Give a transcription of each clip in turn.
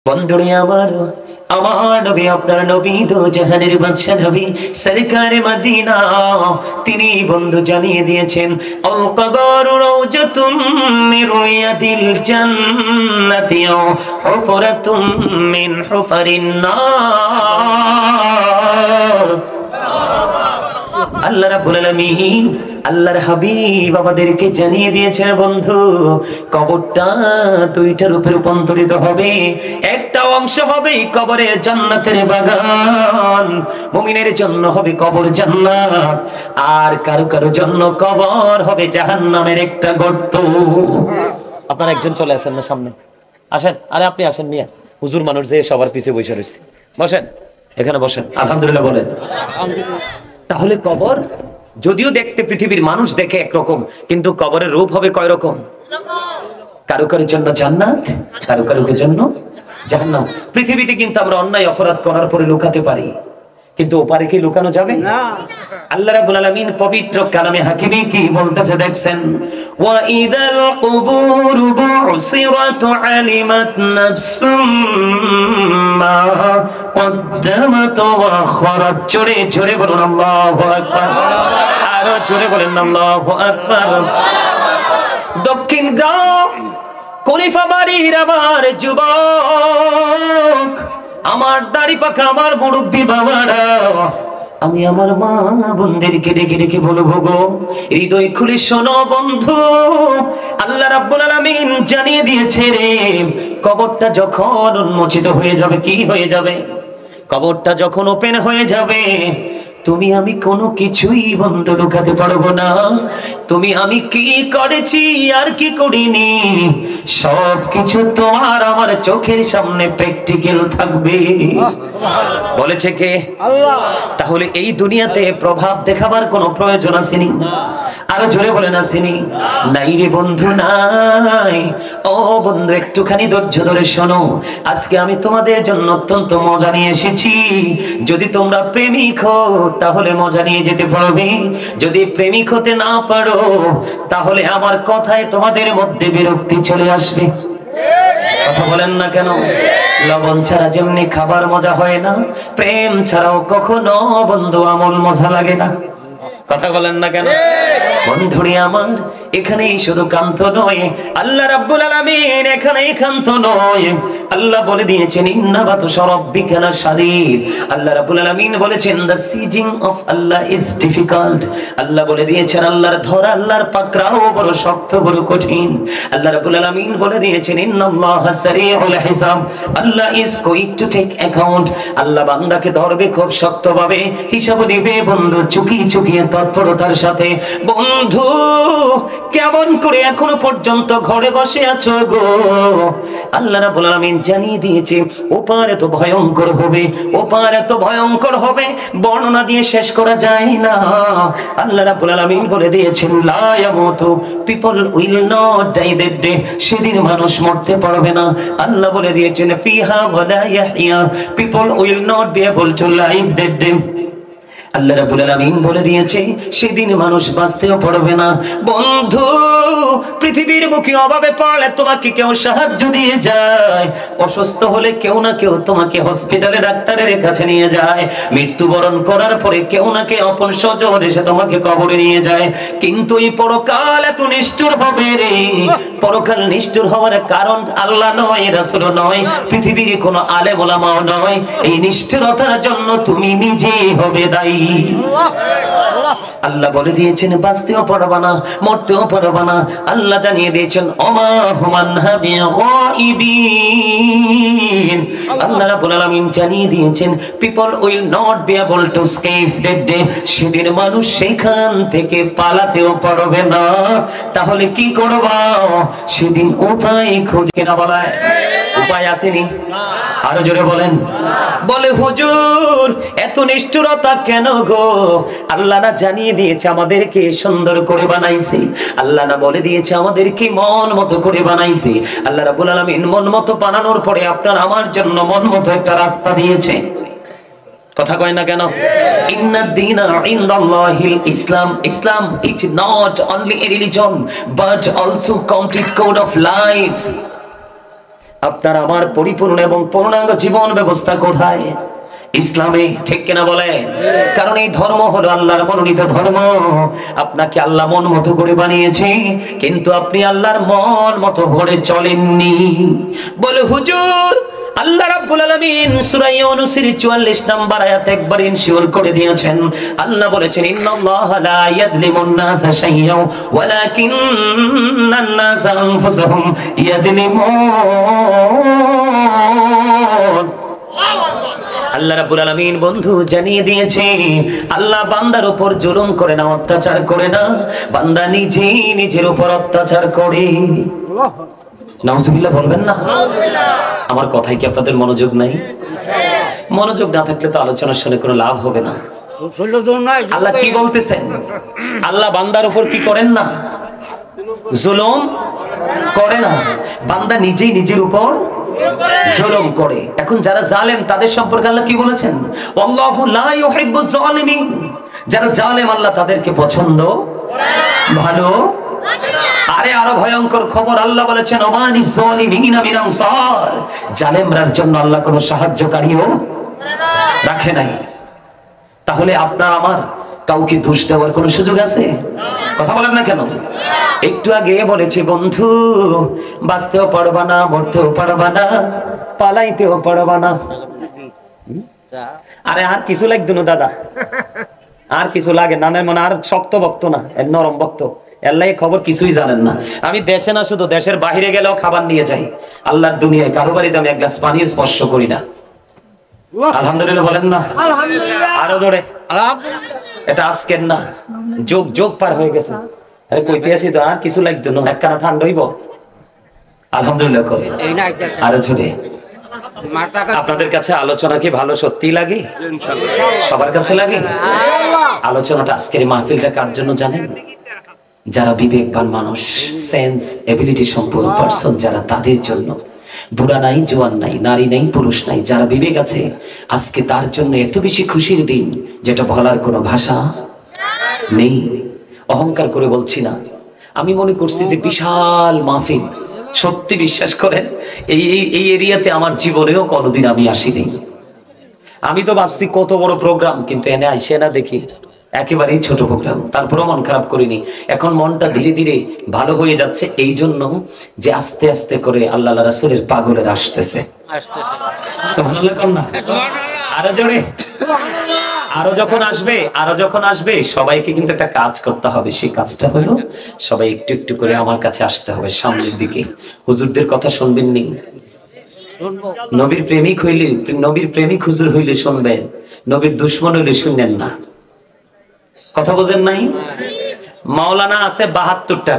বন্ধুরে আমার নবী আপনার নবী দো জাহানের বাদশা নবী সরকারে মদিনা তিনি বন্ধু জানিয়ে দিয়েছেন আল কবরু রাউজাতুম মিন রিয়াদিল জান্নাতি হুফরাতুম মিন হুফারিন নার। আল্লাহ রাব্বুল আলামিন আল্লাহর হাবিব আমাদেরকে জানিয়ে দিয়েছেন বন্ধু কবরটা দুইটা রূপে রূপান্তরিত হবে। একটা অংশ হবে কবরের জান্নাতের বাগান, মুমিনের জন্য হবে কবর জান্নাত, আর কারো কারো জন্য কবর হবে জাহান্নামের একটা গর্ত। আপনার একজন চলে আসেন না সামনে, আসেন। আরে আপনি আসেন মিয়া, হুজুর মানুষ যে সবার পিছে বসে রয়েছে, বসেন এখানে বসেন। আলহামদুলিল্লাহ বলেন। তাহলে কবর যদিও দেখতে পৃথিবীর মানুষ দেখে একরকম, কিন্তু কবরের রূপ হবে কয় রকম? কারো কারোর জন্য জান্নাত, কারো কারোর জন্য জাহান্নাম। পৃথিবীতে কিন্তু আমরা অন্যায় অপরাধ করার পরে লুকাতে পারি, কিন্তু ওপারে কি লুকানো যাবে? আল্লাহ রাব্বুল আলামিন পবিত্র কালামে হাকিমে কি বলতেছে দেখছেন, ওয়া ইদাল কুবুরু বুসিরাত আলিমাত নাফসুম মা কদ্দামাত ওয়া আখরাত। জোরে জোরে বলুন আল্লাহু আকবার, আরো জোরে বলেন আল্লাহু আকবার। দক্ষিণ গ্রাম খলিফা বাড়ির আমার যুবক, আমার দাড়ি পাকা আমার মুরব্বী বাবারা, আমি আমার মা বোনদেরকে ডেকে ডেকে বলবো গো, হৃদয় খুলে শোনো বন্ধু, আল্লাহ রাব্বুল আলামিন জানিয়ে দিয়েছে রে, কবরটা যখন উন্মোচিত হয়ে যাবে, কি হয়ে যাবে? কবরটা যখন ওপেন হয়ে যাবে, তুমি আমি কোনো কিছুই বন্ধ লুকাতে পারবো না। তুমি আমি কি করেছি আর কি করিনি সব কিছু তোমার আমার চোখের সামনে প্র্যাকটিক্যাল থাকবে। বলেছে কে? আল্লাহ। তাহলে এই দুনিয়াতে প্রভাব দেখাবার কোনো প্রয়োজন আসেনি? আরো জোরে বলেন আসেনি? নাই রে বন্ধু, নাই। ও বন্ধু, একটুখানি ধৈর্য ধরে শোনো, আজকে আমি তোমাদের জন্য অত্যন্ত মজা নিয়ে এসেছি। যদি তোমরা প্রেমিক হও তাহলে মজা নিয়ে যেতে পারবে, যদি প্রেমিক হতে না পারো তাহলে আমার কথায় তোমাদের মধ্যে বিরক্তি চলে আসবে। কথা বলেন না কেন? লবণ ছাড়া যেমনি খাবার মজা হয় না, প্রেম ছাড়াও কখনো বন্ধু আমল মজা লাগে না। কথা বলেন না কেন? বন্ধুরে আমার, এখানেই শুধু কান্ত নয়, আল্লাহ রাব্বুল আলামিন এখানেই কান্ত নয়, আল্লাহ বলে দিয়েছেন ইন্নাবাতু রাব্বিকা লাশাদীদ। আল্লাহ রাব্বুল আলামিন বলেছেন the seizing of Allah is difficult. Allah বলে দিয়েছেন আল্লাহর ধরা, আল্লাহর পাকড়াও বড় শক্ত, বড় কঠিন। আল্লাহ রাব্বুল আলামিন বলে দিয়েছেন ইন্নাল্লাহা সারিউল হিসাব, Allah is quick to take account. Allah বান্দাকে ধরবে খুব শক্তভাবে, হিসাব নেবে বন্ধু চুকিয়ে চুকিয়ে তৎপরতার সাথে। বন্ধু, কেমন করে এখনো পর্যন্ত ঘরে বসে আছো গো? আল্লাহ রাব্বুল আলামিন জানিয়ে দিয়েছে ওপার এত ভয়ঙ্কর হবে, ওপার এত ভয়ঙ্কর হবে, বর্ণনা দিয়ে শেষ করা যায় না। আল্লাহ রাব্বুল আলামিন বলে দিয়েছেন লা ইয়ামুতু, people will not die that day, সেদিন মানুষ মরতে পারবে না। আল্লাহ বলে দিয়েছেন ফিহা ওয়ালা ইয়াহইয়া, people will not be able to live that day. Allah রাব্বুল আলামিন বলে দিয়েছে সেদিন মানুষ বাঁচতেও পারবে না। বন্ধু, পৃথিবীর বুকে অভাবে পড়লে তোমাকে কেউ সাহায্য দিয়ে যায়, অসুস্থ হলে কেউ না কেউ তোমাকে হসপিটালে ডাক্তারের কাছে নিয়ে যায়, মৃত্যুবরণ করার পরে কেউ না কেউ আপন স্বজন এসে তোমাকে কবরে নিয়ে যায়। কিন্তু এই পরকাল এত নিষ্ঠুর হবে রে, পরকাল নিষ্ঠুর হওয়ার কারণ আল্লাহ নয়, রাসূল নয়, পৃথিবীর কোনো আলেম ওলামাও নয়, এই নিষ্ঠুরতার জন্য তুমি নিজেই হবে দায়ী। আল্লাহ বলে দিয়েছেন বাঁচতেও পারবা না, মরতেও পারবা না। আল্লাহ জানিয়ে দিয়েছেন ওমা হুমান বিগাইবিন। আল্লাহ রাব্বুল আলামিন জানিয়ে দিয়েছেন people will not be able to escape that day, সেদিন মানুষ সেখান থেকে পালাতেও পারবে না। তাহলে কি করবা? সেদিন উপায় খুঁজে না বলায় উপায় আসেনি? আরো জোরে বলেন। বলে হুজুর এত নিষ্ঠুরতা কেন গো? আল্লাহ না জানিয়ে দিয়েছে আমাদেরকে সুন্দর করে বানাইছে, আল্লাহ না বলে দিয়েছে আমাদেরকে মন মতো করে বানাইছে। আল্লাহ রাব্বুল আলামিন মন মতো বানানোর পরে আপনার আমার জন্য মন মতো একটা রাস্তা দিয়েছে। কথা কয় না কেন? ইন্নাদ দীনা ইনদাল্লাহিল ইসলাম, Islam is not only a religion but also complete code of life. আপনার আমার পরিপূর্ণ এবং পূর্ণাঙ্গ জীবন ব্যবস্থা কোথায়? ইসলামে, ঠিক কিনা বলেন? কারণ এই ধর্ম হলো আল্লাহর মনোনীত ধর্ম। আপনাকে আল্লাহ মন মতো করে বানিয়েছে, কিন্তু আপনি আল্লাহর মন মতো করে চলেননি। বলে হুজুর, আল্লাহ রাব্বুল আলামিন সূরা ইউনূস এর 44 নম্বর আয়াত একবার ইনশিওর করে দিয়েছেন। আল্লাহ বলেছেন, ইন্নাল্লাহা লা ইয়াযলিমুন নাসা শাইয়্যান ওয়ালাকিন্নান নাসা আনফুসাহুম ইয়াযলিমুন। আল্লাহ রাব্বুল আলামিন বন্ধু জানিয়ে দিয়েছে, আল্লাহ বান্দার উপর জুলুম করে না, অত্যাচার করে না, বান্দা নিজেই নিজের উপর অত্যাচার করে। নাউজুবিল্লাহ বলবেন না? আমার কথায় কি আপনাদের মনোযোগ নাই? মনোযোগ না থাকলে তো আলোচনার শুনে কোনো লাভ হবে না। আল্লাহ কি বলতেছেন? আল্লাহ বান্দার উপর কি করেন না? জুলুম করে না, বান্দা নিজেই নিজের উপর জুলুম করে। এখন যারা জালেম তাদের সম্পর্কে আল্লাহ কি বলেছেন? আল্লাহু লা ইউহিব্বুজ জালিমিন। যারা জালেম আল্লাহ তাদেরকে পছন্দ ভালো। আরে আরো ভয়ঙ্কর খবর, আল্লাহ বলেছেন ওমানিজ জালিমিনা মিন আনসার। জালেমরার জন্য আল্লাহ কোনো সাহায্যকারীও রাখে নাই। তাহলে আপনার আমার কাউকে দোষ দেওয়ার কোনো সুযোগ আছে? কথা বলেন না কেন? একটু আগে বলেছি বন্ধু, বাঁচতেও পারবা না, মরতেও পারবা না, পালাইতেও পারবা না। আরে আর কিছু লাগতো না দাদা, আর কিছু লাগে না। মনে আর শক্ত বক্ত না, নরম বক্ত। আল্লাহ খবর কিছুই জানেন না। আমি দেশে না, শুধু দেশের বাহিরে গেলেও খাবার নিয়ে যাই। আল্লাহর দুনিয়ায় কারো বাড়িতে আমি এক গ্লাস পানিও স্পর্শ করি না। আলহামদুলিল্লাহ বলেন না? আরো জোরে। এটা আজকের না, যোগ যোগ পার হয়ে গেছে। আরে কইতে আসি তো, আর কিছু লাগতো না, একখানা ঠান্ডা হইব। আলহামদুলিল্লাহ করে আরো জোরে। আপনাদের কাছে আলোচনা কি ভালো সত্যি লাগে? সবার কাছে লাগে। আলোচনাটা আজকের মাহফিলটা কার জন্য জানেন? যারা বিবেকবান মানুষ, সেন্স এবিলিটি সম্পন্ন পারসন, যারা, তাদের জন্য। বুড়া নাই, জোয়ান নাই, নারী নাই, পুরুষ নাই, যারা বিবেক আছে, আজকে তার জন্য এত বেশি খুশির দিন যেটা বলার কোনো ভাষা নেই। অহংকার করে বলছি না, আমি মনে করছি যে বিশাল মাহফিল। সত্যি বিশ্বাস করেন, এই এরিয়াতে আমার জীবনেও কোনোদিন আমি আসিনি। আমি তো ভাবছি কত বড় প্রোগ্রাম, কিন্তু এনে আইসে না দেখি একেবারেই ছোট প্রোগ্রাম। তারপরেও মন খারাপ করিনি। এখন মনটা ধীরে ধীরে ভালো হয়ে যাচ্ছে, এই জন্য যে আস্তে আস্তে করে আল্লাহ রাসূলের পাগলের আসতেছে। সুবহানাল্লাহ কন্যা আরো জোরে। আরো যখন আসবে সবাইকে কিন্তু একটা কাজ করতে হবে। সেই কাজটা হলো সবাই একটু একটু করে আমার কাছে আসতে হবে সামনের দিকে। হুজুরদের কথা শুনবেন নি? নবীর প্রেমিক হুজুর হইলে শুনবেন, নবীর দুশমন হইলে শুনবেন না। কথা বোঝেন নাই? মাওলানা আছে 72টা।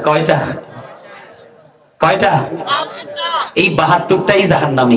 কয়টা? এই 72টাই জাহান্নামী।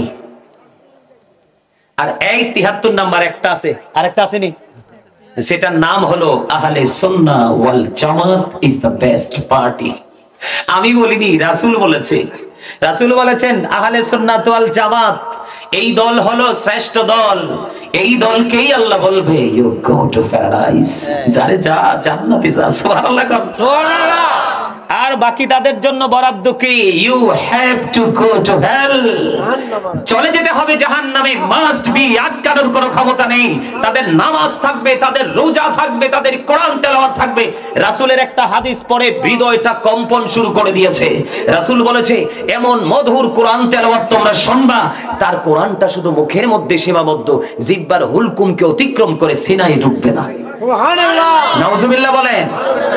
আর এই 73 নাম্বার একটা আছে, আরেকটা আসেনি, সেটার নাম হলো আহলে সুন্নাহ ওয়াল জামাত ইজ দ্য বেস্ট পার্টি। আমি বলিনি, রাসূল বলেছে। রাসূল বলেছেন আহলে সুন্নাহ ওয়াল জামাত, এই দল হলো শ্রেষ্ঠ দল। এই দলকেই আল্লাহ বলবে ইউ গো টু প্যারাডাইস, যারে যা জান্নাতে যা। সুবহানাল্লাহ। আর বাকি তাদের জন্য বরাদ্দ কি? You have to go to hell, চলে যেতে হবে জাহান্নামে। মাস্ট বি, আটকানোর কোনো ক্ষমতা নেই। তাদের নামাজ থাকবে, তাদের রোজা থাকবে, তাদের কোরআন তেলাওয়াত থাকবে। রাসূলের একটা হাদিস পড়ে হৃদয়টা কম্পন শুরু করে দিয়েছে। রাসূল বলেছে এমন মধুর কোরআন তেলাওয়াত তোমরা শুনবা, তার কোরআনটা শুধু মুখের মধ্যে সীমাবদ্ধ, জিহ্বার হুলকুমকে অতিক্রম করে সিনায় ঢুকবে না। সুবহানাল্লাহ, নাউজুবিল্লাহ বলেন।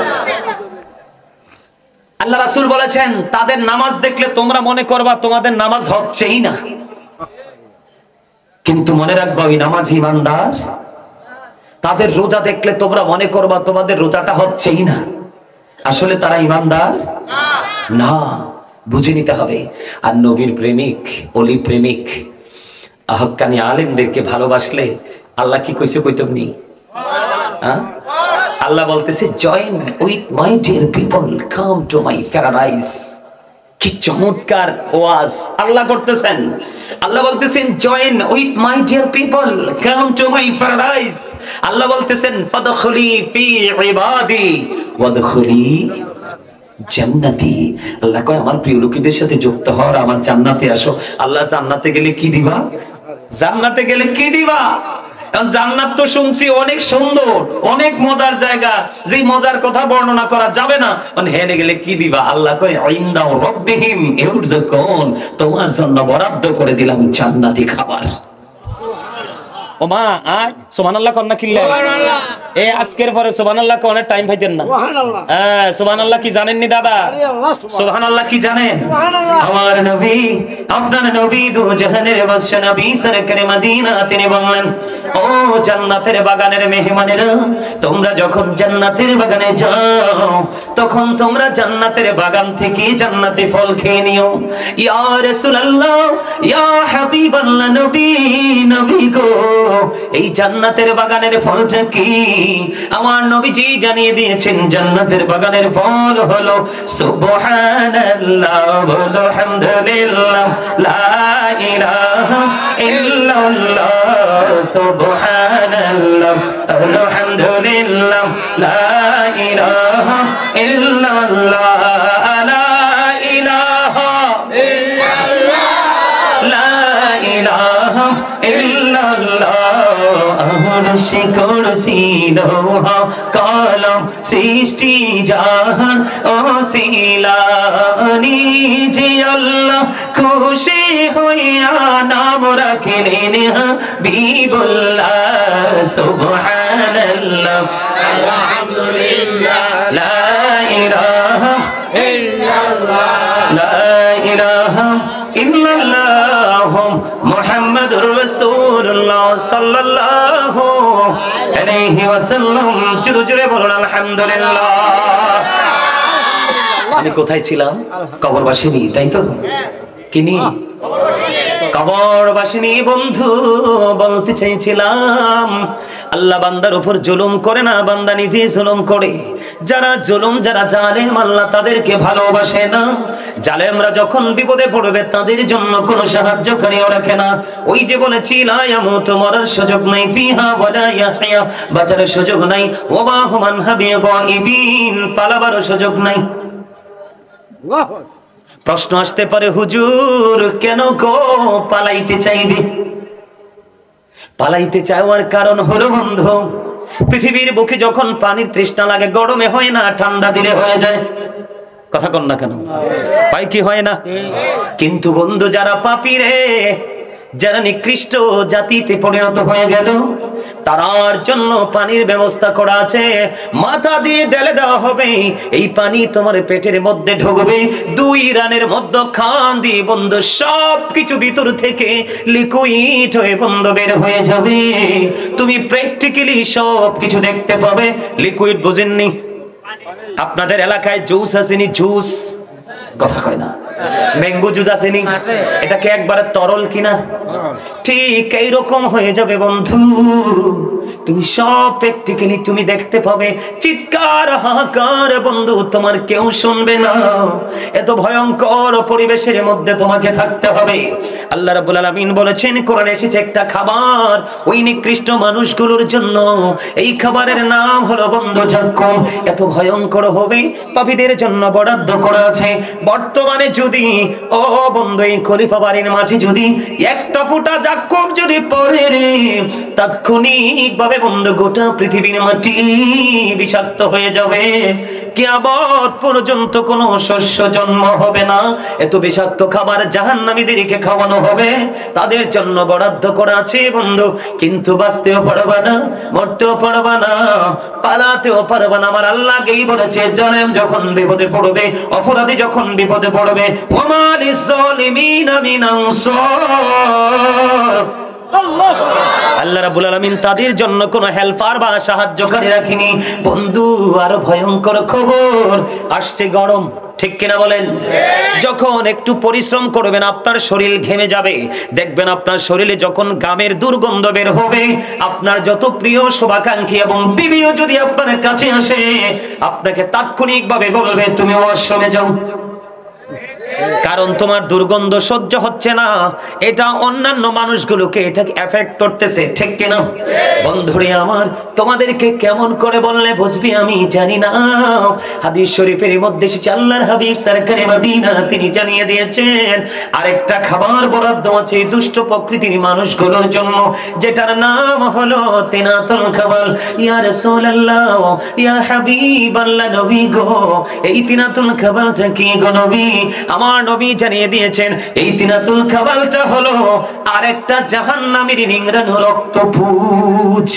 আল্লাহ রাসূল বলেছেন তাদের নামাজ দেখলে তোমরা মনে করবা তোমাদের নামাজ হচ্ছেই না, কিন্তু মনে রাখবা ওই নামাজি ইমানদার। তাদের রোজা দেখলে তোমরা মনে করবা তোমাদের রোজাটা হচ্ছেই না, আসলে তারা ইমানদার না। বুঝে নিতে হবে। আর নবীর প্রেমিক, অলি প্রেমিক, হক্কানি আলেমদেরকে ভালোবাসলে আল্লাহ কি কইছে কইতবনি? আল্লাহ বলতেছে join with my dear people, come to my paradise. কি চমৎকার ওয়াজ আল্লাহ করতেছেন। আল্লাহ বলতেছেন join with my dear people, come to my paradise. Allah বলতেছেন ফাদখুলি ফি ইবাদি ওয়াদখুলি জান্নাতি। আল্লাহ কয় আমার প্রিয় লোকেদের সাথে যুক্ত হও, আমার জান্নাতে আসো। আল্লাহ জান্নাতে গেলে কি দিবা? জান্নাতে গেলে কি দিবা? জান্নাত তো শুনছি অনেক সুন্দর, অনেক মজার জায়গা, যেই মজার কথা বর্ণনা করা যাবে না। মানে হেনে গেলে কি দিবা? আল্লাহ কয় ইনদা রাব্বিহিম ইরযুকুন, তোমার জন্য বরাদ্দ করে দিলাম জান্নাতি খাবার। ও মা আয় সুবহানাল্লাহ কন্না কিল্লা সুবহানাল্লাহ। এই আজকের পরে সুবহানাল্লাহ কোনের টাইম পাইতেন না। সুবহানাল্লাহ। হ্যাঁ সুবহানাল্লাহ কি জানেন নি দাদা? সুবহানাল্লাহ কি জানেন? আমার নবী, আপনার নবী দু জাহানের বাদশা নবী সরকারে মদিনা, তিনি বললেন ও জান্নাতের বাগানের মেহমানেরা, তোমরা যখন জান্নাতের বাগানে যাও তখন তোমরা জান্নাতের বাগান থেকে জান্নাতি ফল খেয়ে নিও। ইয়া রাসূলুল্লাহ, ইয়া হাবিবাল্লাহ, নবী নবী গো, এই জান্নাতের বাগানের ফলটা কি? আমার নবীজি জানিয়ে দিয়েছেন জান্নাতের বাগানের ফল হলো সুবহানাল্লাহ, বলো আলহামদুলিল্লাহ, লা ইলাহা ইল্লাল্লাহ, সুবহানাল্লাহ, আলহামদুলিল্লাহ, লা ইলাহা ইল্লাল্লাহ, লা ইলাহা ইল্লাল্লাহ, লা ইলাহা ইল্লাল্লাহ। আরশে কুরসি লোহা কলম সৃষ্টি জাহান ওসিলা, নিজে আল্লাহ খুশি হইয়া নাম রাখলেন হাবিবুল্লাহ। সুবহানাল্লাহ, আলহামদুলিল্লাহ, লা ইলাহা ইল্লাল্লাহ, লা ইলাহা ইল্লাল্লাহ, মুহাম্মাদুর রাসূলুল্লাহ সাল্লাল্লাহু আলাইহি ওয়াসাল্লাম। জোরে জোরে বলুন আলহামদুলিল্লাহ। আমি কোথায় ছিলাম? কবরবাসিনী, তাই তো? কিনি কবরবাসিনী বন্ধু, বলতে চাইছিলাম আল্লাহ বান্দার উপর জুলুম করে না, বান্দা নিজে জুলুম করে। যারা জুলুম, যারা জালেম, আল্লাহ তাদেরকে ভালোবাসে না। জালেমরা যখন বিপদে পড়বে তাদের জন্য কোনো সাহায্যকারীও রাখে না। ওই যে বলেছি লা ইয়ামুতু, মরার সুযোগ নাই, ফিহা ওয়ালা ইয়াহইয়া, বাঁচার সুযোগ নাই, ওয়া মা হুম আনহা বিগাইবিন, পালাবারও সুযোগ নাই। প্রশ্ন আসতে পারে হুজুর কেন গো পালাইতে চাইবে? পালাইতে চাওয়ার কারণ হলো বন্ধু, পৃথিবীর বুকে যখন পানির তৃষ্ণা লাগে, গরমে হয় না, ঠান্ডা দিলে হয়ে যায়। কথা কন না কেন? পাই কি হয় না? কিন্তু বন্ধু যারা পাপী রে, যারা নিকৃষ্ট জাতিতে পরিণত হয়ে গেল, তার জন্য পানির ব্যবস্থা করা আছে। মাথা দিয়ে ঢেলে দেওয়া হবে, এই পানি তোমার পেটের মধ্যে ঢুকবে, 2 রানের মধ্যখান দিয়ে বন্ধু সব কিছু ভিতর থেকে লিকুইড হয়ে বন্ধু বের হয়ে যাবে। তুমি প্র্যাকটিক্যালি সব কিছু দেখতে পাবে। লিকুইড বুঝেননি? আপনাদের এলাকায় জুস আসেনি? জুস কথা কয় না, ম্যাঙ্গো জুস আসেনি? এটাকে একবারে তরল কিনা? ঠিক এইরকম হয়ে যাবে বন্ধু, তুমি সব প্র্যাকটিক্যালি তুমি দেখতে পাবে। চিৎকার হাহাকার বন্ধু তোমার কেউ শুনবে না। এত ভয়ঙ্কর পরিবেশের মধ্যে তোমাকে থাকতে হবে। আল্লাহ রাব্বুল আলামিন বলেছেন কোরআনে এসেছে একটা খাবার ওই নিকৃষ্ট মানুষগুলোর জন্য। এই খাবারের নাম হলো বন্ধু জাক্কুম। এত ভয়ঙ্কর হবে, পাপীদের জন্য বরাদ্দ করা আছে। বর্তমানে যদি ও বন্ধু এই খলিফা বাড়ির মাঝে যদি একটা ফোঁটা জাক্কুম যদি পড়ে রে, তাৎক্ষণিক ভাবে বন্ধু গোটা পৃথিবীর মাটি বিষাক্ত হয়ে যাবে। কিয়ামত পর্যন্ত কোনো শস্য জন্ম হবে না। এত বিষাক্ত খাবার জাহান্নামীদেরকে খাওয়ানো হবে। তাদের জন্য বরাদ্দ করা আছে বন্ধু। কিন্তু বাঁচতেও পারবা না, মরতেও পারবা না, পালাতেও পারবা না। আমার আল্লাহকেই বলেছে জালেম যখন বিপদে পড়বে, অপরাধী যখন বিপদে পড়বে, ওমা লিয-যালিমিনা মিন আনসার, আল্লাহ রাব্বুল আলামিন তাদের জন্য কোনো হেল্পার বা সাহায্যকারী রাখিনি বন্ধু। আর ভয়ঙ্কর খবর আসছে, গরম, ঠিক কিনা বলেন? যখন একটু পরিশ্রম করবেন আপনার শরীর ঘেমে যাবে। দেখবেন আপনার শরীরে যখন ঘামের দুর্গন্ধ বের হবে, আপনার যত প্রিয় শুভাকাঙ্ক্ষী এবং বিবিও যদি আপনার কাছে আসে, আপনাকে তাৎক্ষণিকভাবে বলবে তুমি ওয়াশরুমে যাও। কারণ তোমার দুর্গন্ধ সহ্য হচ্ছে না, এটা অন্যান্য মানুষগুলোকে এটা এফেক্ট করতেছে, ঠিক কিনা? বন্ধুরে আমার, তোমাদেরকে কেমন করে বললে বুঝবি আমি জানি না। হাদিস শরীফের মধ্যে আল্লাহর হাবিব সরকারে মদিনা তিনি জানিয়ে দিয়েছেন আরেকটা খাবার বরাদ্দ আছে দুষ্ট প্রকৃতির মানুষগুলোর জন্য, যেটার নাম হলো তিনাতুল খাবাল। ইয়া রাসূলুল্লাহ, ইয়া হাবিবাল্লাহ, নবী গো, এই তিনাতুল খাবালটা কি গো নবী? আমার নবী জানিয়ে দিয়েছেন এই তিনাতুল খাবালটা হলো আরেকটা জাহান্নামের নিংড়ানো রক্তপুঁজ।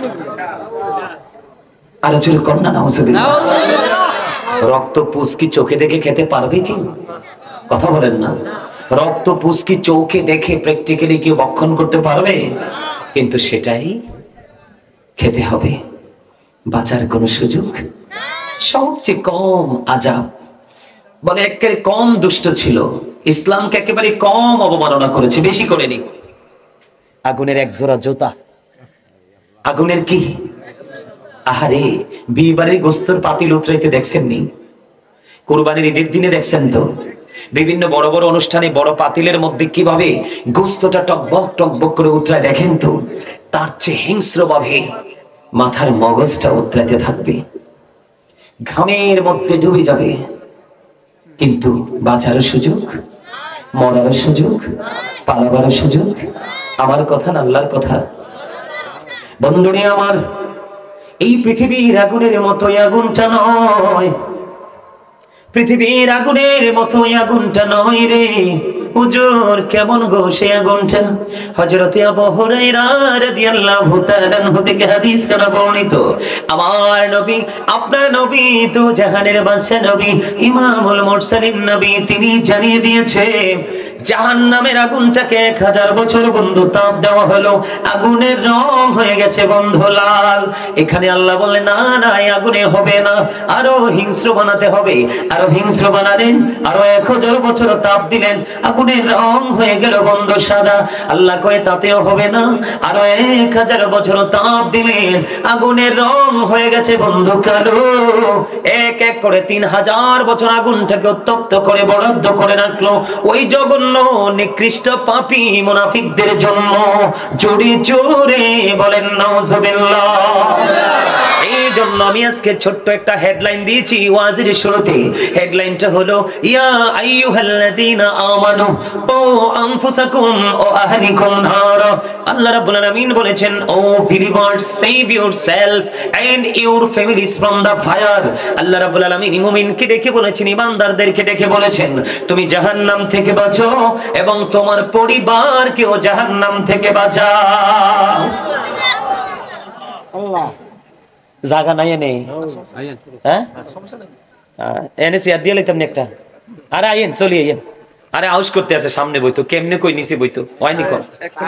আর জোরে কর না, নাউজুবিল্লাহ। রক্তপুঁজ কি চোখে দেখে খেতে পারবে কি? কথা বলেন না। রক্তপুঁজ কি চোখে দেখে প্র্যাকটিক্যালি কেউ ভক্ষণ করতে পারবে? কিন্তু সেটাই খেতে হবে, বাঁচার কোন সুযোগ। সবচেয়ে কম আযাব, বলে একেবারে কম দুষ্ট ছিল, ইসলামকে একেবারে কম অবমাননা করেছে, বেশি করেনি। আগুনের এক জোড়া জুতা। আগুনের কি? আহারে, বিবারের গোস্তর পাতিল উতরাইতে দেখছেন নি? কুরবানির ঈদের দিনে দেখছেন তো? বিভিন্ন বড় বড় অনুষ্ঠানে বড় পাতিলের মধ্যে কিভাবে গোস্তটা টকবক টকবক করে উতরায় দেখেন তো? তার চেয়ে হিংস্র ভাবে মাথার মগজটা উতরাতে থাকবে, ঘামের মধ্যে ডুবে যাবে, কিন্তু বাঁচারও সুযোগ, মরারও সুযোগ, পালাবারও সুযোগ। আমার কথা না আল্লাহর কথা। বন্ধুরে আমার, এই পৃথিবীর আগুনের মতোই আগুনটা নয়, পৃথিবীর আগুনের মতোই আগুনটা নয় রে হুজুর। কেমন গো সে আগুনটা? হযরতে আবু হুরায়রা রাদিয়াল্লাহু তাআলা আনহু থেকে হাদিস করা বর্ণিত, আমার নবী, আপনার নবী তো জাহানের বাদশা নবী, ইমামুল মুরসালিন নবী, তিনি জানিয়ে দিয়েছে জাহান্নামের আগুনটাকে 1000 বছর বন্ধু তাপ দেওয়া হলো, আগুনের রং হয়ে গেছে বন্ধু লাল। এখানে আল্লাহ বললেন না না, এই আগুনে হবে না, আরো হিংস্র বানাতে হবে। আরো হিংস্র বানালেন, আরো 1000 বছর তাপ দিলেন, আগুনের রং হয়ে গেল বন্ধু সাদা। আল্লাহ কয়ে তাতেও হবে না, আরো 1000 বছর তাপ দিলেন, আগুনের রং হয়ে গেছে বন্ধু কালো। এক এক করে 3000 বছর আগুনটাকে উত্তপ্ত করে বরাদ্দ করে রাখলো ওই জঘন্য নিকৃষ্ট পাপী মুনাফিকদের জন্য। জোরে জোরে বলেন নাউজুবিল্লাহ। এই জন্য আমি আজকে ছোট্ট একটা হেডলাইন দিয়েছি ওয়াজির শুরুতে। হেডলাইনটা হলো ইয়া আইয়ুহাল্লাযীনা আমানু ও আনফুসাকুম ও আহলিকুম নার। আল্লাহ রাব্বুল আলামিন বলেছেন, O believers, save yourself and your families from the fire. Allah রাব্বুল আলামিন মুমিনকে ডেকে বলেছেন, ঈমানদারদেরকে ডেকে বলেছেন, তুমি জাহান্নাম থেকে বাঁচো এবং তোমার পরিবারকেও জাহান্নাম থেকে বাঁচাও। আল্লাহ জায়গা নাই এনে, হ্যাঁ এনে চেয়ার দিয়ে লাইতাম একটা। আরে আইয়েন, চলি আইয়েন। আরে আউশ করতে আছে সামনে বইতো, কেমনে কই নিচে বইতো হয়নি কর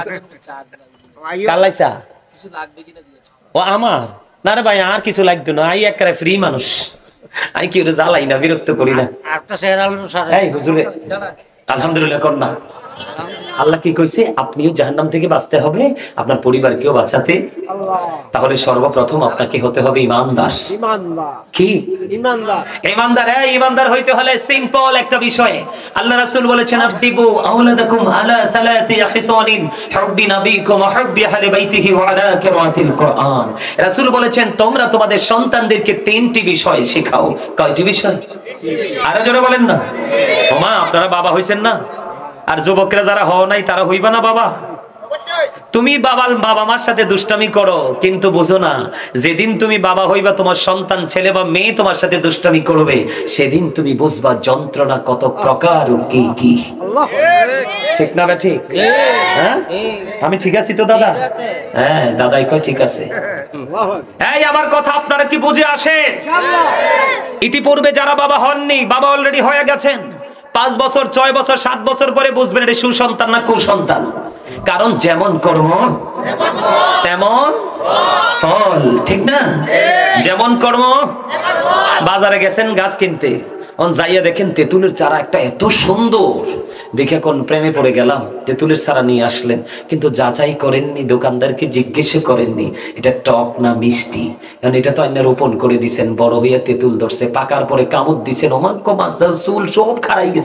কালাইসা ও আমার না রে ভাই, আর কিছু লাগতো না। আই একবারে ফ্রি মানুষ, আই কি ওরে জ্বালাই না, বিরক্ত করি না। এই হুজুরে আলহামদুলিল্লাহ কর না। আল্লাহ কি কইছে? আপনিও জাহান্নাম থেকে বাঁচতে হবে, আপনার পরিবারকেও বাঁচাতে। তাহলে সর্বপ্রথম আপনাকে হতে হবে ইমানদার। কি ইমানদার? ইমানদার, হ্যাঁ, ইমানদার হইতে হলে সিম্পল একটা বিষয়। আল্লাহ রাসূল বলেছেন, আদিবু আওলাদাকুম আলা সালাতি খিসালিন হুব্বি নবিকুম ওয়া হুব্বি আহলি বাইতিহি ওয়া আলা কিরাতিল কুরআন। রাসূল বলেছেন, তোমরা তোমাদের সন্তানদেরকে 3টি বিষয় শেখাও। কয়টি বিষয়? আরো জোরে বলেন না। ওমা, আপনারা বাবা হইছেন না? আর যুবকরা যারা হও নাই তারা হইবা না বাবা? তুমি বাবা মার সাথে দুষ্টামি করো, কিন্তু বুঝো না যেদিন তুমি বাবা হইবা, তোমার সন্তান ছেলে বা মেয়ে তোমার সাথে দুষ্টামি করবে, সেদিন তুমি বুঝবা যন্ত্রণা কত প্রকার ও কি কি। ঠিক না ঠিক? হ্যাঁ, আমি ঠিক আছি তো দাদা? হ্যাঁ, দাদাই কয় ঠিক আছে। এই আমার কথা আপনারা কি বুঝে আসে? ইতিপূর্বে যারা বাবা হননি, বাবা অলরেডি হয়ে গেছেন, 5 বছর 6 বছর 7 বছর পরে বুঝবেন এটা সুসন্তান না কুসন্তান। কারণ যেমন কর্ম তেমন ফল, ঠিক না? যেমন কর্ম। বাজারে গেছেন গাছ কিনতে, যাইয়া দেখেন তেঁতুলের চারা একটা এত সুন্দর, দেখে কোন প্রেমে পড়ে গেলাম, তেঁতুলের চারা নিয়ে আসলেন, কিন্তু যাচাই করেননি, দোকানদারকে জিজ্ঞেস করেননি এটা টক না মিষ্টি। কারণ এটা তো আইনা রোপণ করে দিছেন, বড় হইয়া তেঁতুল ধরছে, পাকার পরে কামড় দিছেন, ওমাক্ক মাছ চুল সব খারাই গেছে।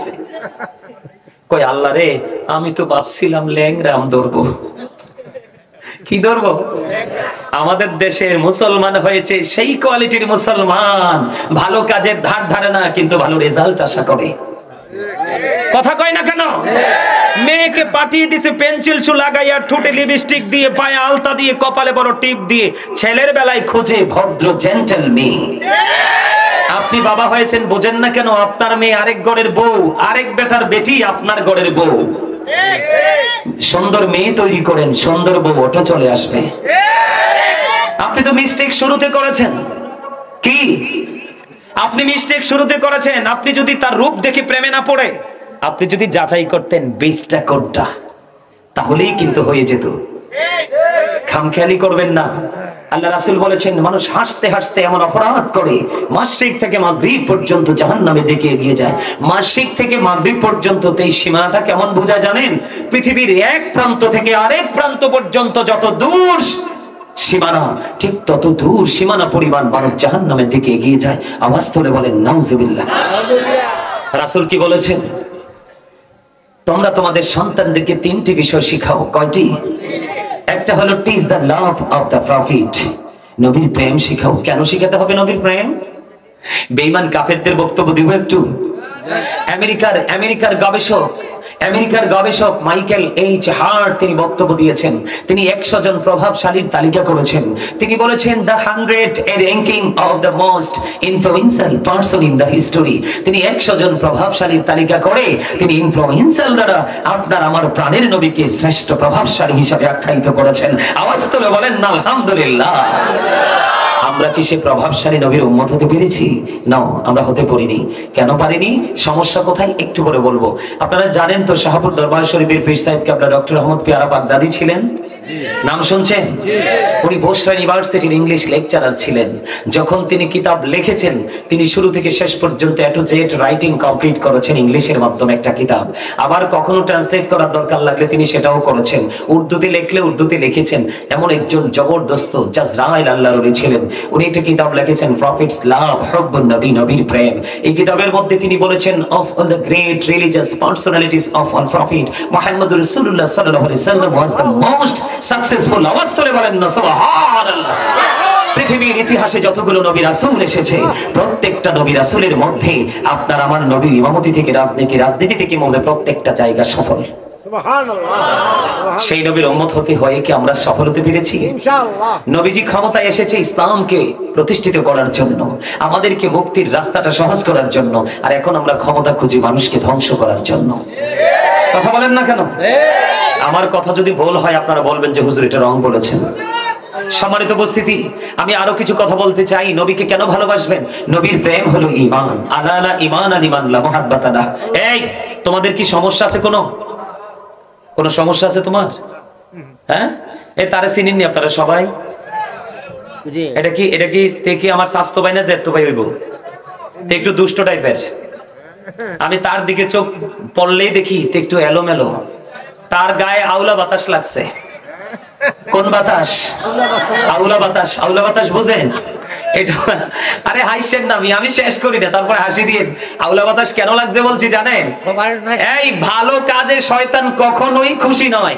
কই আল্লাহ রে, আমি তো ভাবছিলাম ল্যাংরাম ধরবো। কি ধরবো? আমাদের দেশের মুসলমান হয়েছে সেই কোয়ালিটির মুসলমান, ভালো কাজের ধার ধারে না, কিন্তু ভালো রেজাল্ট আশা করে। কথা কয় না কেন? মেয়েকে পাঠিয়ে দিছে পেন্সিল শু লাগাইয়া, ঠোঁটে লিপস্টিক দিয়ে, পায়ে আলতা দিয়ে, কপালে বড় টিপ দিয়ে, ছেলের বেলায় খোঁজে ভদ্র জেন্টল মেয়ে। আপনি বাবা হয়েছেন, বোঝেন না কেন? আপনার মেয়ে আরেক ঘরের বউ, আরেক বেটার বেটি আপনার ঘরের বউ। সুন্দর মেয়ে তৈরি করেন, সুন্দর বউ ওটা চলে আসবে। আপনি তো মিস্টেক শুরুতে করেছেন। কি আপনি মিস্টেক শুরুতে করেছেন? আপনি যদি তার রূপ দেখে প্রেমে না পড়ে, আপনি যদি যাচাই করতেন বীজটা কোনটা, তাহলেই কিন্তু হয়ে যেত। খামখেয়ালি করবেন না। আল্লাহ রাসূল বলেছেন, মানুষ হাসতে হাসতে এমন অপরাধ করে, মাশরিক থেকে মাগরিব পর্যন্ত জাহান্নামে দিকে এগিয়ে যায়। মাশরিক থেকে মাগরিব পর্যন্ত এই সীমাটা কেমন বোঝা জানেন? পৃথিবীর এক প্রান্ত থেকে আরেক প্রান্ত পর্যন্ত যত দূর সীমানা, ঠিক তত দূর সীমানা পরিমাণ মানুষ জাহান্নামের দিকে এগিয়ে যায়। আওয়াজ তুলে বলেন নাউজুবিল্লাহ। রাসূল কি বলেছেন? তোমরা তোমাদের সন্তানদেরকে তিনটি বিষয় শিখাও। কয়টি? একটা হলো teach the love of the prophet, নবীর প্রেম শিখাও। কেন শিখাতে হবে নবীর প্রেম? বেঈমান কাফেরদের বক্তব্য দিব একটু। আমেরিকার গবেষক মাইকেল এইচ হার্ট তিনি বক্তব্য দিয়েছেন। তিনি 100 জন প্রভাবশালীর তালিকা করেছেন। তিনি বলেছেন the 100 ranking of the most influential person in the history. তিনি 100 জন প্রভাবশালীর তালিকা করে তিনি ইনফ্লুয়েন্সিয়াল দ্বারা আপনার আমার প্রাণের নবীকে শ্রেষ্ঠ প্রভাবশালী হিসেবে আখ্যায়িত করেছেন। আওয়াজ তুলে বলেন না আলহামদুলিল্লাহ। আমরা কি সে প্রভাবশালী নবীর উম্মত হতে পেরেছি? না, আমরা হতে পারিনি। কেন পারিনি? সমস্যা কোথায় একটু পরে বলবো। আপনারা জানেন তো শাহপুর দরবার শরীফের পীর সাহেব কেবলা ডক্টর আহমদ পিয়ারা বাগদাদি ছিলেন, নাম শুনছেন? উনি বসরা ইউনিভার্সিটির ইংলিশ লেকচারার ছিলেন। যখন তিনি কিতাব লিখেছেন, তিনি শুরু থেকে শেষ পর্যন্ত A to Z writing complete করেছেন ইংলিশের মাধ্যমে একটা কিতাব। আবার কখনো ট্রান্সলেট করার দরকার লাগলে তিনি সেটাও করেছেন। উর্দুতে লিখলে উর্দুতে লিখেছেন। এমন একজন জবরদস্ত জাজরাইল আল্লাহর ওলি ছিলেন। উনি একটা কিতাব লিখেছেন প্রফিটস লাভ, হুব্বুন নবী, নবীর প্রেম। এই কিতাবের মধ্যে তিনি বলেছেন of all the great religious personalities of all prophet মুহাম্মদুর রাসূলুল্লাহ সাল্লাল্লাহু আলাইহি ওয়াসাল্লাম ওয়াজ দ্য মোস্ট সাকসেসফুল। আওয়াজ তুলে বলেন না সুবহানাল্লাহ। পৃথিবীর ইতিহাসে যতগুলো নবী রাসূল এসেছে, প্রত্যেকটা নবী রাসূলের মধ্যে আপনার আমার নবী ইমামতি থেকে রাজনীতি থেকে মধ্যে প্রত্যেকটা জায়গা সফল। সেই নবীর উম্মত হতে হয় কি আমরা সফল হতে পেরেছি? ইনশাআল্লাহ। নবীজি ক্ষমতায় এসেছে ইসলামকে প্রতিষ্ঠিত করার জন্য, আমাদেরকে মুক্তির রাস্তাটা সহজ করার জন্য। আর এখন আমরা ক্ষমতা খুঁজি মানুষকে ধ্বংস করার জন্য। কথা বলেন না কেন? আমার কথা যদি ভুল হয় আপনারা বলবেন যে হুজুর এটা রং বলেছেন। সম্মানিত উপস্থিতি, আমি আরো কিছু কথা বলতে চাই। নবীকে কেন ভালোবাসবেন? নবীর প্রেম হলো ঈমান। আলা ঈমানা লিমান লা মুহাব্বাতানা। এই তোমাদের কি সমস্যা আছে? কোন সমস্যা আছে তোমার? হ্যাঁ, এই তারে চিনেননি আপনারা সবাই? এটা কি আমার স্বাস্থ্য ভাই না জেঠতো ভাই হইব? একটু দুষ্ট টাইপের। আমি তার দিকে চোখ পড়লেই দেখি একটু এলোমেলো। তার গায়ে আউলা বাতাস লাগছে। কোন বাতাস? আউলা বাতাস। আউলা বাতাস বুঝেন? এটা আরে হাসছেন না, আমি শেষ করি না তারপরে হাসি দিয়ে। আউলা বাতাস কেন লাগছে বলছি জানেন? এই ভালো কাজে শয়তান কখনোই খুশি নয়।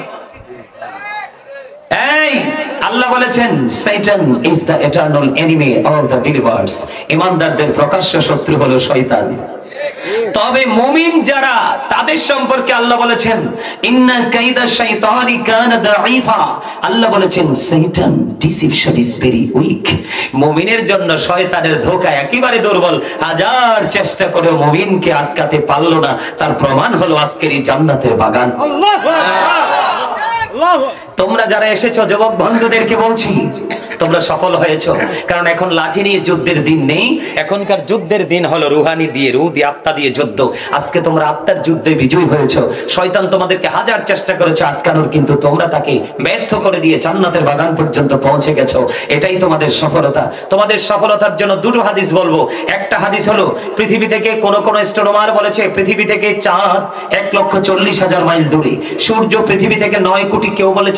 এই আল্লাহ বলেছেন শয়তান is the eternal enemy of the believers. ঈমানদারদের প্রকাশ্য শত্রু হলো শয়তান। তবে মুমিন যারা, তাদের সম্পর্কে আল্লাহ বলেছেন ইন্না কাইদা শাইতানি কানা দাঈফা। আল্লাহ বলেছেন শয়তান ডিসিপশন ইজ ভেরি উইক। মুমিনের জন্য শয়তানের ধোঁকা একেবারে দুর্বল। হাজার চেষ্টা করেও মুমিনকে আটকাতে পারলো না। তার প্রমাণ হলো আজকের এই জান্নাতের বাগান। আল্লাহু আকবার। তোমরা যারা এসেছো যুবক বন্ধুদেরকে বলছি, তোমরা সফল হয়েছো। কারণ এখন লাঠি নিয়ে যুদ্ধের দিন নেই, এখনকার যুদ্ধের দিন হলো রুহানি দিয়ে, রূহ দিয়ে, আত্মা দিয়ে যুদ্ধ। আজকে তোমরা আত্মার যুদ্ধে বিজয়ী হয়েছো। শয়তান তোমাদেরকে হাজার চেষ্টা করেছে আটকানোর, কিন্তু তোমরা তাকে ব্যর্থ করে দিয়ে জান্নাতের বাগান পর্যন্ত পৌঁছে গেছো। এটাই তোমাদের সফলতা। তোমাদের সফলতার জন্য দুটো হাদিস বলবো। একটা হাদিস হলো পৃথিবী থেকে কোন অ্যাস্ট্রোনমার বলেছে পৃথিবী থেকে চাঁদ 1,40,000 মাইল দূরে, সূর্য পৃথিবী থেকে 9 কোটি, কেউ বলেছেন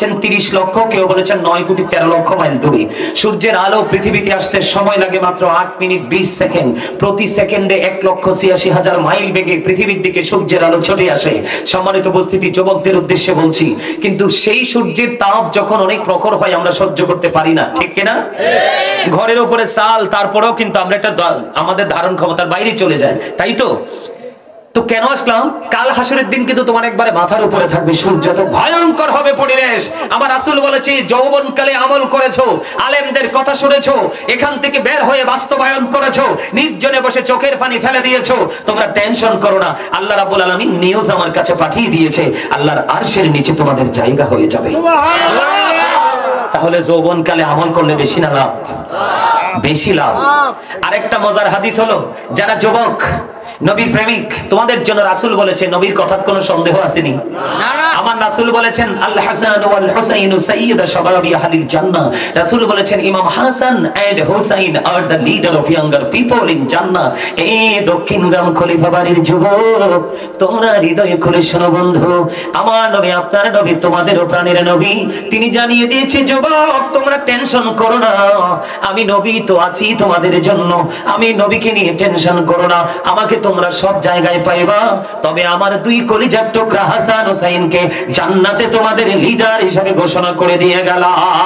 বলেছেন 30 লক্ষ, কেউ বলেছেন 9 কোটি 13 লক্ষ মাইল দূরে। সূর্যের আলো পৃথিবীতে আসতে সময় লাগে মাত্র 8 মিনিট 20 সেকেন্ড। প্রতি সেকেন্ডে 1,86,000 মাইল বেগে পৃথিবীর দিকে সূর্যের আলো ছুটে আসে। সম্মানিত উপস্থিতি, যুবকদের উদ্দেশ্যে বলছি, কিন্তু সেই সূর্যের তাপ যখন অনেক প্রখর হয় আমরা সহ্য করতে পারি না, ঠিক কিনা? ঘরের উপরে চাল, তারপরেও কিন্তু আমরা এটা আমাদের ধারণ ক্ষমতার বাইরে চলে যায়, তাই তো? তো কেন আসলাম? কাল হাসরের দিন কিন্তু তোমার একবারে মাথার উপরে থাকবে সূর্য, তো ভয়ঙ্কর হবে পরিবেশ। আমার রাসূল বলেছে, যৌবনকালে আমল করেছো, আলেমদের কথা শুনেছো, এখান থেকে বের হয়ে বাস্তবায়ন করেছো, নির্জনে বসে চোখের পানি ফেলে দিয়েছো, তোমরা টেনশন করো না। আল্লাহ রাব্বুল আলামিন নিউজ আমার কাছে পাঠিয়ে দিয়েছে, আল্লাহর আরশের নিচে তোমাদের জায়গা হয়ে যাবে। তাহলে যৌবনকালে আমল করলে বেশি না লাভ? বেশি লাভ। আরেকটা মজার হাদিস হলো, যারা যুবক নবীর প্রেমিক, তোমাদের জন্য রাসূল বলেছে, নবীর কথার কোনো সন্দেহ আসেনি? আমার রাসূল বলেছেন, আল হাসান ওয়াল হুসাইন সাইয়্যিদা শাবাবি আহলিল জান্নাহ। রাসূল বলেছেন, ইমাম Hasan and Husain are the leader of younger people in জান্নাহ। এই দক্ষিণগ্রাম খলিফা বাড়ির যুবক, তোমরা হৃদয়ে খুলে শোনো বন্ধু, আমার নবী আপনার নবী, তোমাদেরও প্রাণের নবী, তিনি জানিয়ে দিয়েছে, যুবক তোমরা টেনশন করো না, আমি নবী তো আছি তোমাদের জন্য, আমি নবীকে নিয়ে টেনশন করো না, আমাকে তোমরা সব জায়গায় পাইবা, তবে আমার দুই কলিজার টুকরা হাসান হুসাইনকে জান্নাতে তোমাদের লিডার হিসেবে ঘোষণা করে দিয়ে গেল।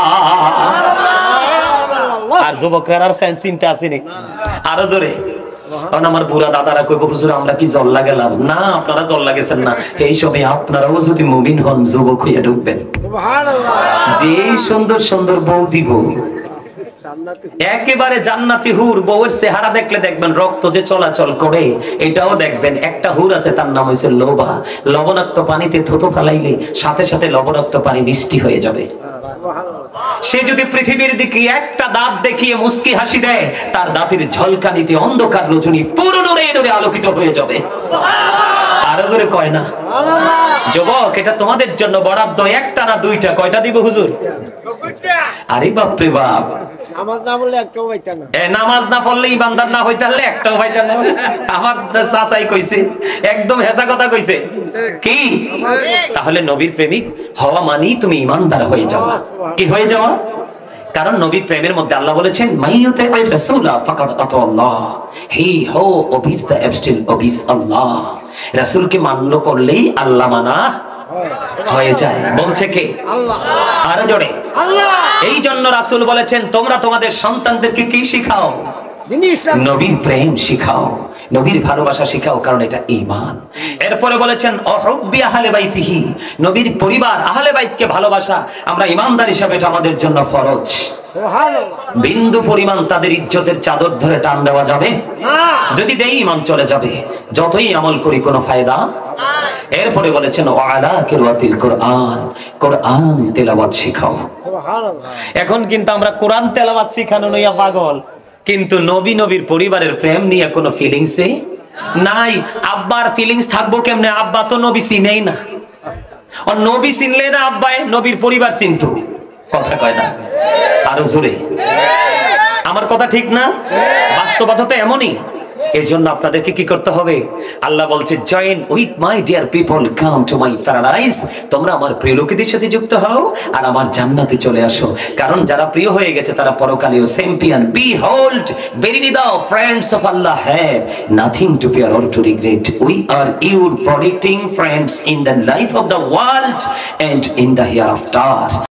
আর যুবকরা আর চিন্তা আসেনি? আরো জোরে আমার বুড়া দাদারা কইব, হুজুর আমরা কি জল্লা গেলাম? না, আপনারা জল্লা গেছেন না, এই সময় আপনারাও যদি মুমিন হন যুবক হইয়া ঢুকবেন। যে সুন্দর সুন্দর বউ দিব, একেবারে জান্নাতি হুর, বউয়ের চেহারা দেখলে দেখবেন রক্ত যে চলাচল করে, এটাও দেখবেন। একটা হুর আছে, তার নাম হইছে লোভা। লবণাক্ত পানিতে থুতু ফেলাইলে সাথে সাথে লবণাক্ত পানি মিষ্টি হয়ে যাবে। সে যদি পৃথিবীর দিকে একটা দাঁত দেখিয়ে মুস্কি হাসি দেয়, তার দাঁতের ঝলকানিতে অন্ধকার রজনী পুরো নূরে নূরে আলোকিত হয়ে যাবে। আরো জোরে কয় না? যুবক, এটা তোমাদের জন্য বরাদ্দ, একটা না দুইটা, কয়টা দিব হুজুর? আরে বাপ রে বাপ, নামাজ না পড়লে একটাও পাইতাম না। নামাজ না পড়লে ইমানদার না হইতে হলে একটাও পাইতাম না। আমার চাচাই কইছে, একদম হেসা কথা কইছে। কি? তাহলে নবীর প্রেমিক হওয়া মানেই তুমি ইমানদার হয়ে যাওয়া। কি হয়ে যাওয়া? কারণ নবীর প্রেমের মধ্যে আল্লাহ বলেছেন, মাইয়ুতি রাসূলা ফাকাদ আতাল্লাহ, হি হো ওবিস দ্য অ্যাবস্টিল ওবিস আল্লাহ। রাসূলকে মান্য করলেই আল্লাহ মানা হয়ে যায়। বলছে কে? আল্লাহ। আরো জোরে আল্লাহ। এই জন্য রাসূল বলেছেন, তোমরা তোমাদের সন্তানদেরকে কি শিখাও? নবীর প্রেম শিখাও, নবীর ভালোবাসা শিখাও, কারণ এটা ঈমান। এরপরে বলেছেন, অহুব্বি আহলে বাইতিহি, নবীর পরিবার আহলে বাইতকে ভালোবাসা আমরা ঈমানদার হিসেবে এটা আমাদের জন্য ফরজ। বিন্দু পরিমাণ তাদের ইজ্জতের চাদর ধরে টান দেওয়া যাবে না, যদি দেই ঈমান চলে যাবে, যতই আমল করি কোনো ফায়দা। এরপরে বলেছেন, ওয়ালা কিরাতিল কোরআন, কোরআন তেলাওয়াত শিখাও। এখন কিন্তু আমরা কোরআন তেলাওয়াত শিখানো নইয়া পাগল, কিন্তু নবীর পরিবারের প্রেম নিয়ে কোনো ফিলিংসে নাই। আব্বার ফিলিংস থাকবো কেমনে? আব্বা তো নবী চিনেই না, আর নবী চিনলে না আব্বাই নবীর পরিবার চিনতো। কথা কয় না? আরো জোরে, আমার কথা ঠিক না? বাস্তবতা তো এমনই। এজন্য আপনাদেরকে কি করতে হবে? আল্লাহ বলছে, join with my dear people, come to my paradise. তোমরা আমার প্রিয় লোকেদের সাথে যুক্ত হও আর আমার জান্নাতে চলে আসো, কারণ যারা প্রিয় হয়ে গেছে তারা পরকালীয় champion. Behold, verily the friends of Allah have nothing to fear or to regret. We are your protecting friends in the life of the world and in the hereafter.